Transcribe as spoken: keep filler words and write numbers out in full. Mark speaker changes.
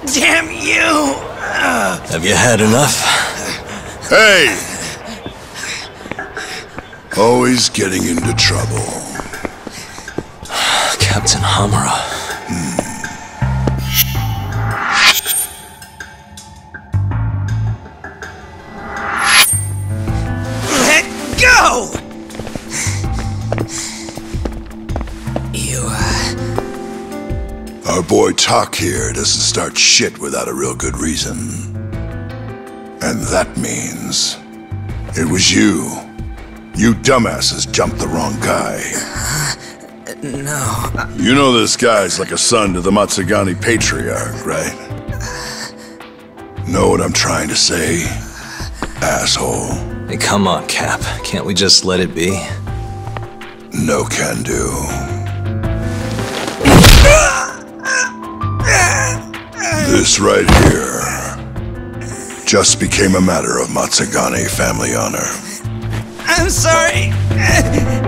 Speaker 1: Damn you!
Speaker 2: Have you had enough?
Speaker 3: Hey! Always getting into trouble.
Speaker 2: Captain Hamura.
Speaker 3: Hmm.
Speaker 1: Let go! You, uh...
Speaker 3: Our boy Talk here doesn't start shit without a real good reason. And that means... it was you. You dumbasses jumped the wrong guy.
Speaker 1: Uh, no.
Speaker 3: You know this guy's like a son to the Matsugani patriarch, right? Know what I'm trying to say? Asshole.
Speaker 2: Hey, come on, Cap. Can't we just let it be?
Speaker 3: No can do. This right here just became a matter of Matsugani family honor.
Speaker 1: I'm sorry.